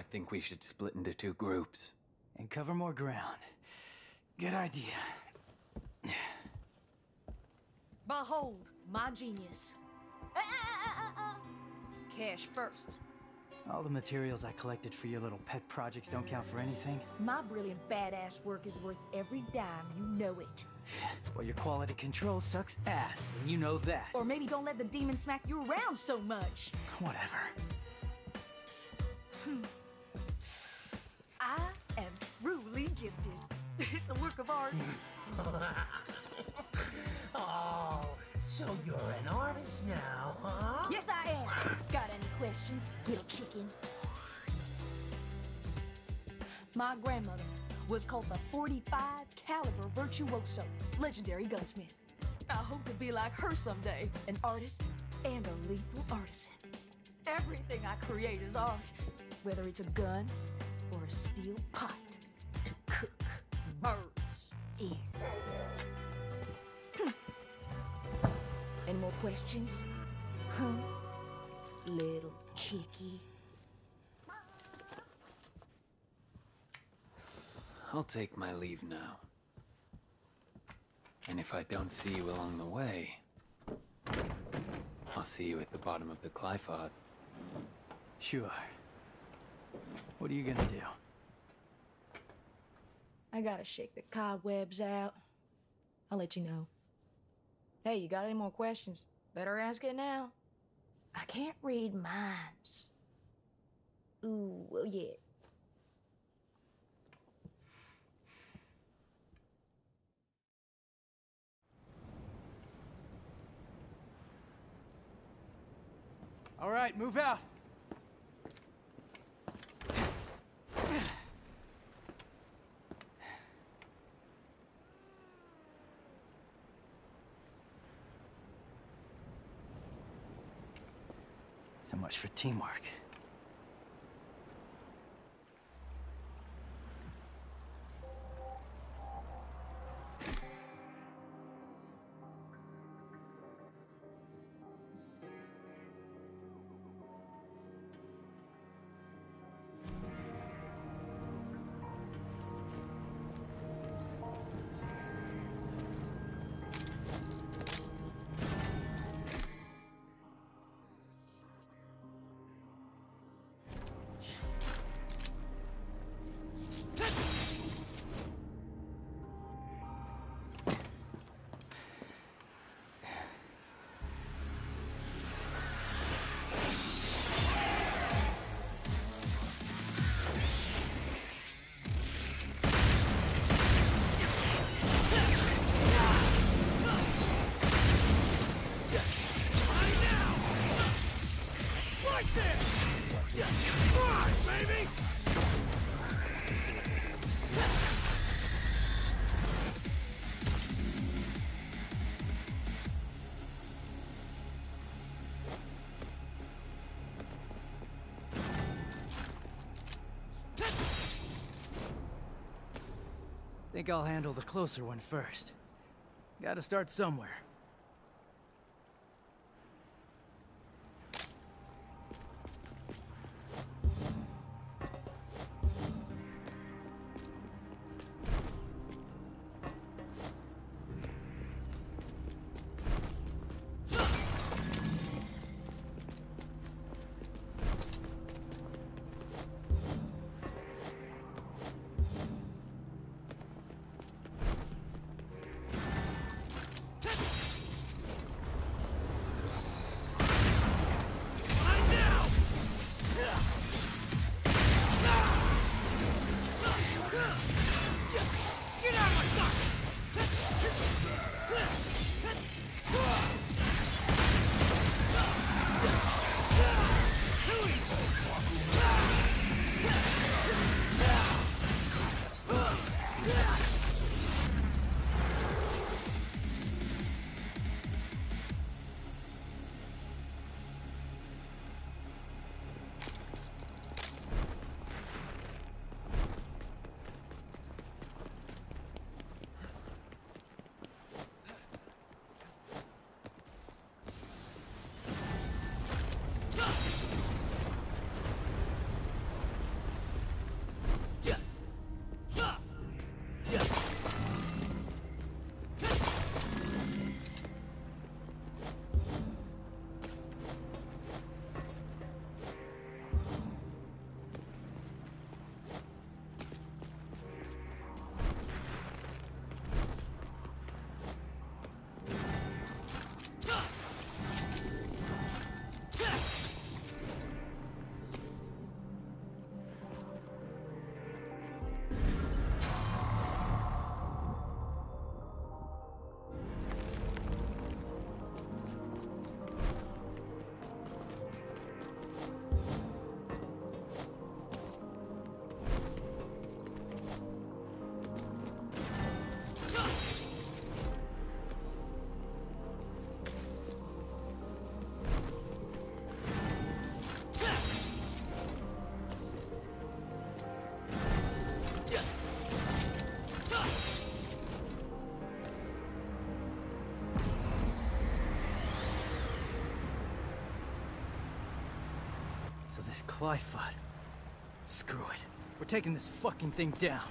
think we should split into two groups. And cover more ground. Good idea. Behold, my genius. Cash first. All the materials I collected for your little pet projects don't count for anything? My brilliant badass work is worth every dime, you know it. Well, your quality control sucks ass, and you know that. Or maybe don't let the demon smack you around so much. Whatever. I am truly gifted. It's a work of art. Oh, so you're an artist now, huh? Yes, I am. Got any questions, little chicken? My grandmother was called the 45 caliber virtuoso, legendary gunsmith. I hope to be like her someday, an artist and a lethal artisan. Everything I create is art, whether it's a gun or a steel pot to cook birds in. Any more questions? Huh? Little chickie. I'll take my leave now. And if I don't see you along the way, I'll see you at the bottom of the Glyphod. Sure. What are you gonna do? I gotta shake the cobwebs out. I'll let you know. Hey, you got any more questions? Better ask it now. I can't read minds. Ooh, well, yeah. All right, move out. So much for teamwork. Think I'll handle the closer one first. Gotta start somewhere. So this Qliphoth... Screw it. We're taking this fucking thing down.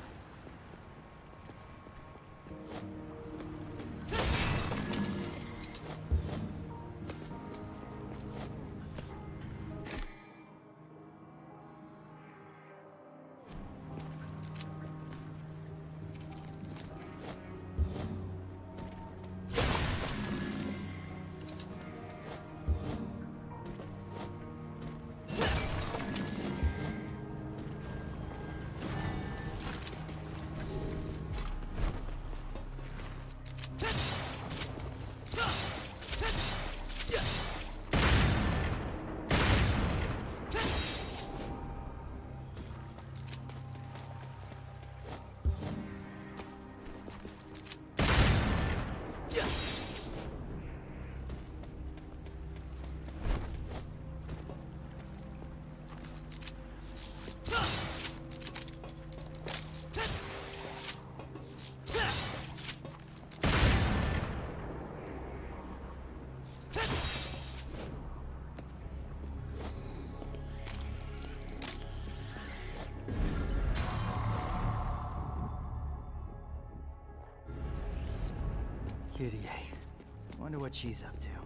Kyrie. Wonder what she's up to.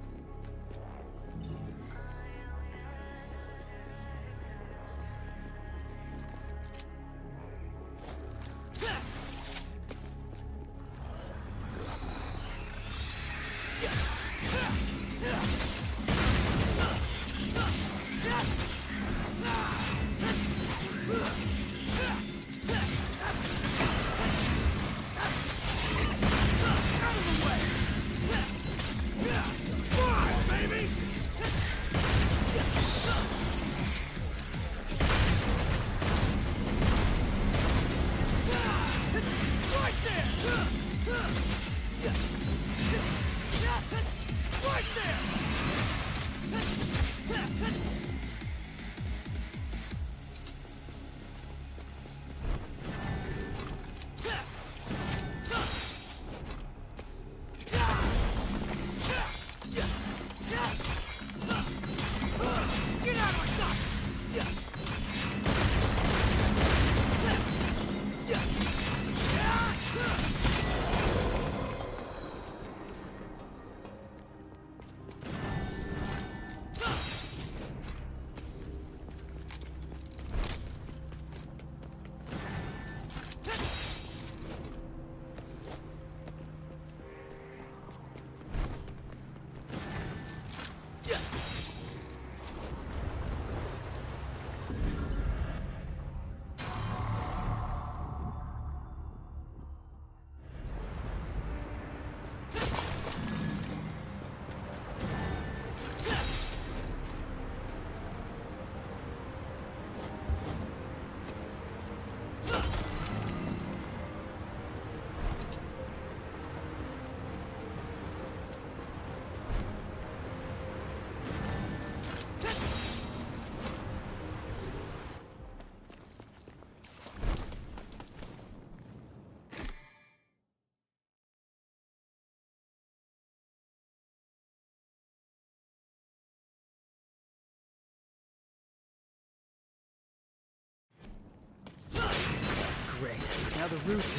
Great. Now the root's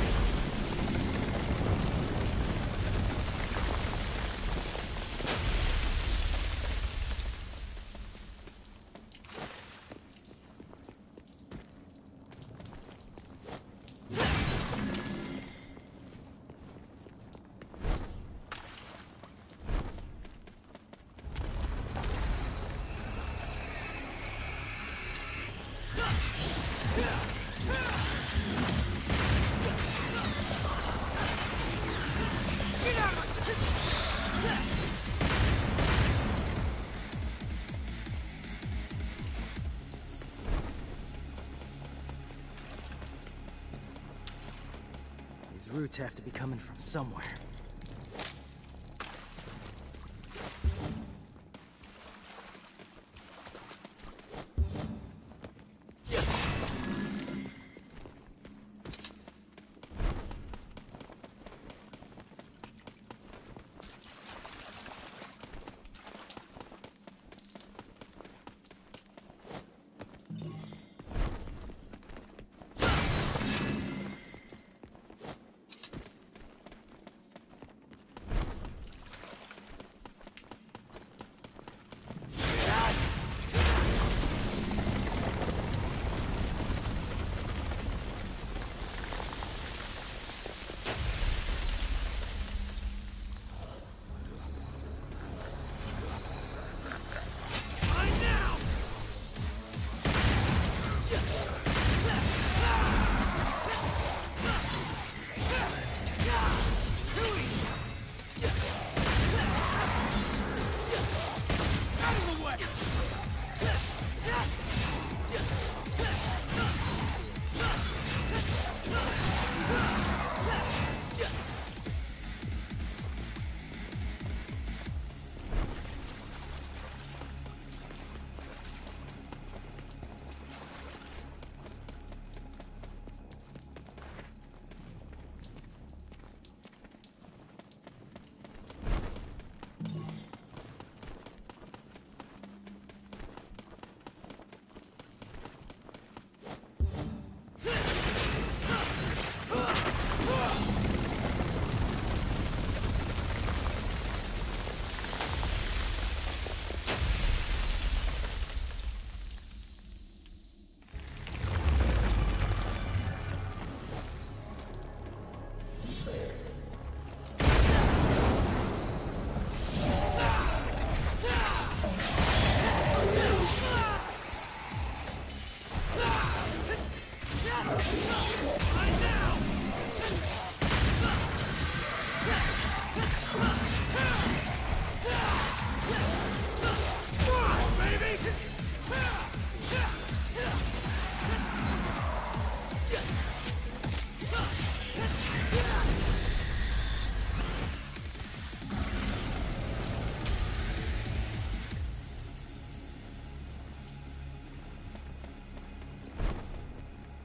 in. These roots have to be coming from somewhere.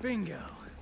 Bingo.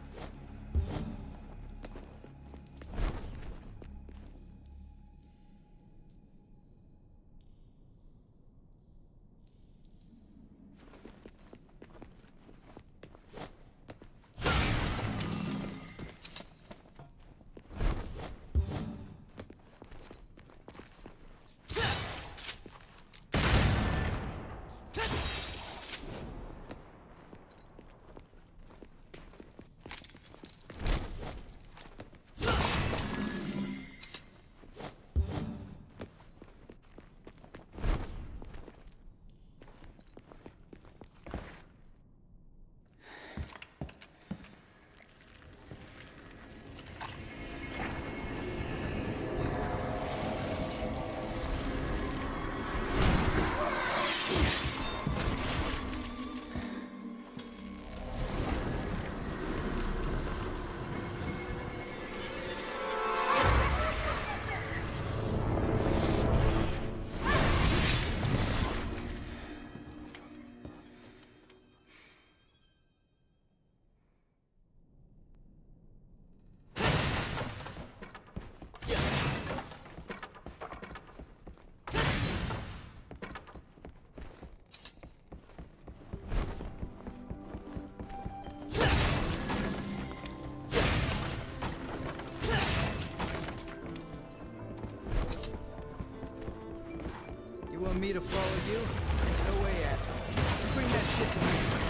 You want me to follow you? No way, asshole. Bring that shit to me.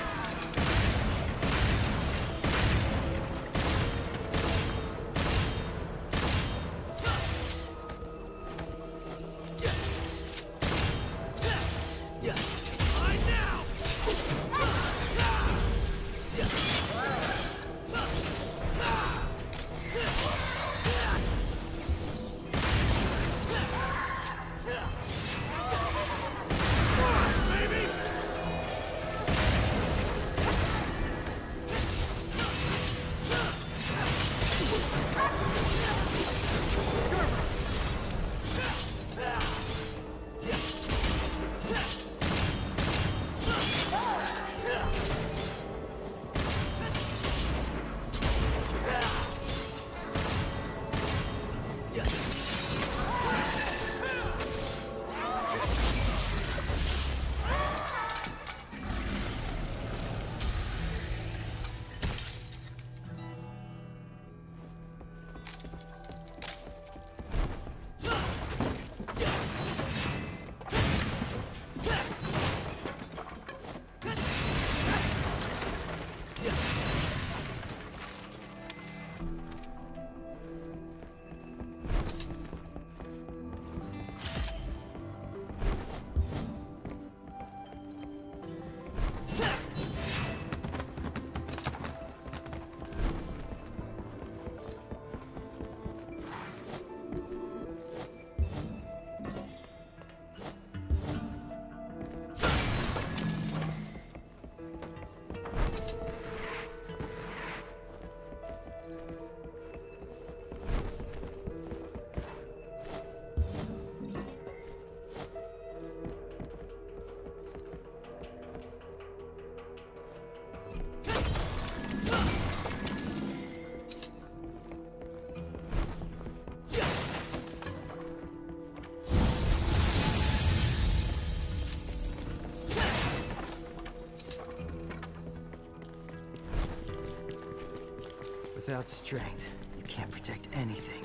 Without strength, you can't protect anything.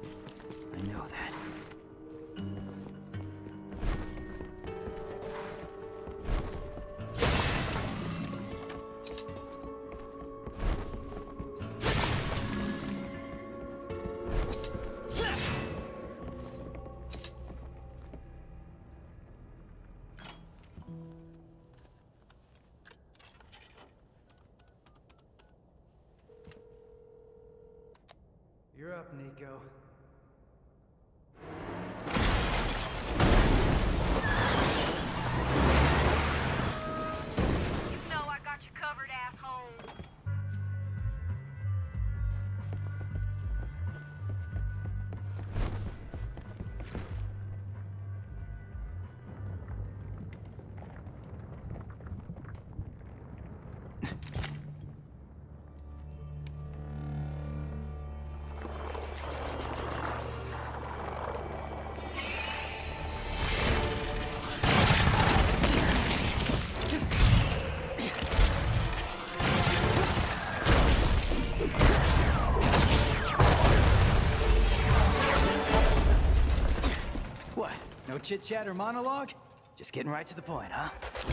I know that. You're up, Nico. You know I got you covered, asshole. No chit-chat or monologue? Just getting right to the point, huh?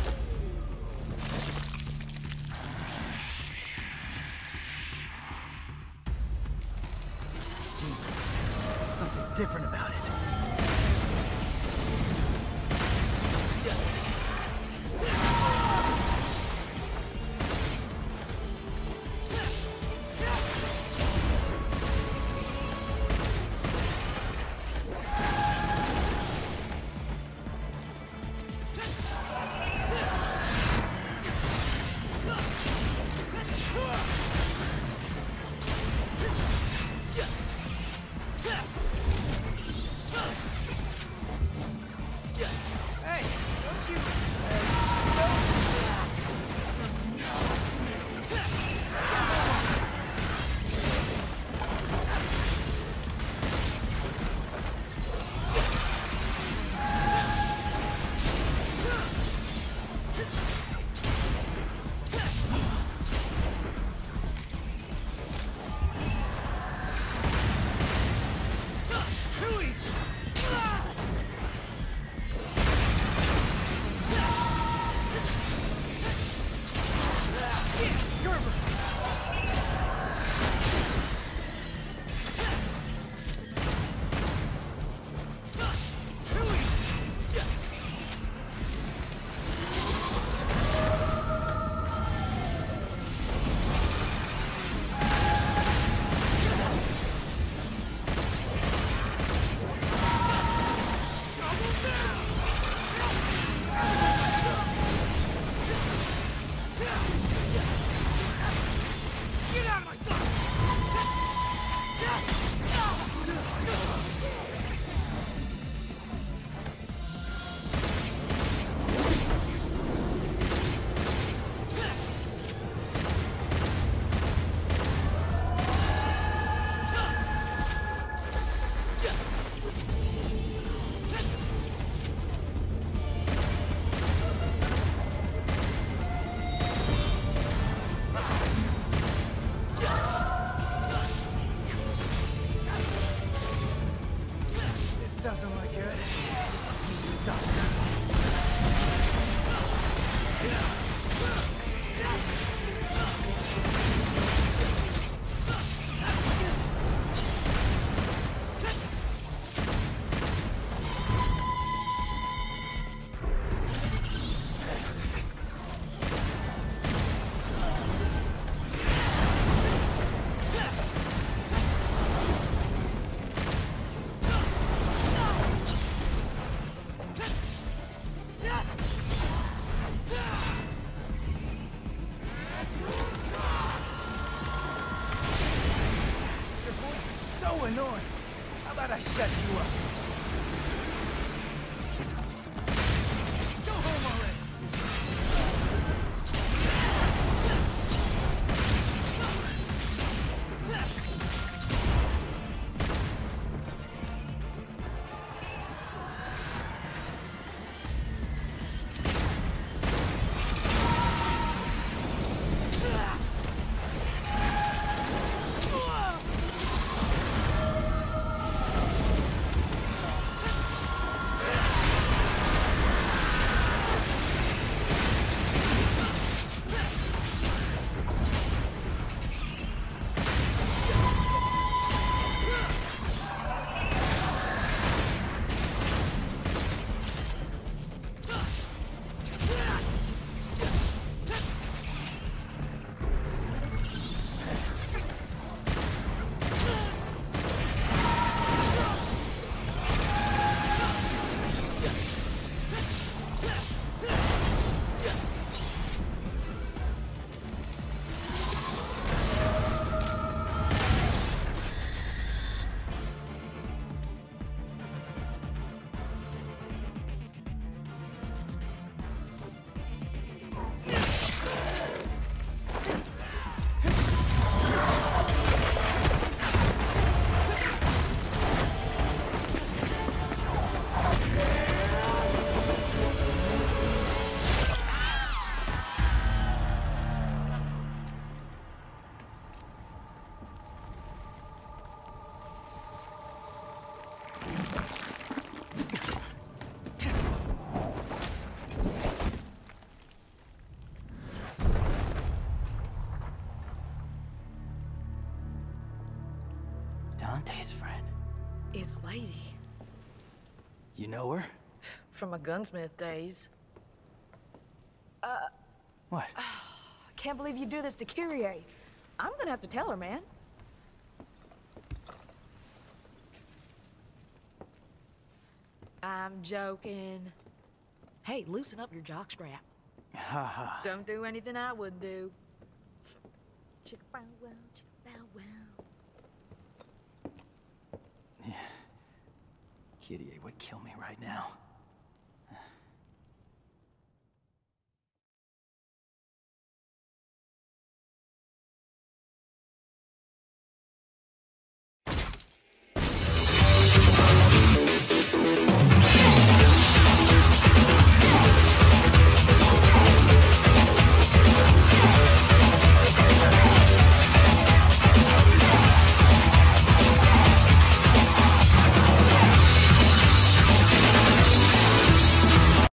Something different about it. Doesn't look good. Stop Nice lady. You know her? From my gunsmith days. What? Can't believe you do this to Kyrie. I'm gonna have to tell her, man. I'm joking. Hey, loosen up your jockstrap. Haha. Don't do anything I wouldn't do. Chicka bow wow, chicka bow wow. Kitty would kill me right now.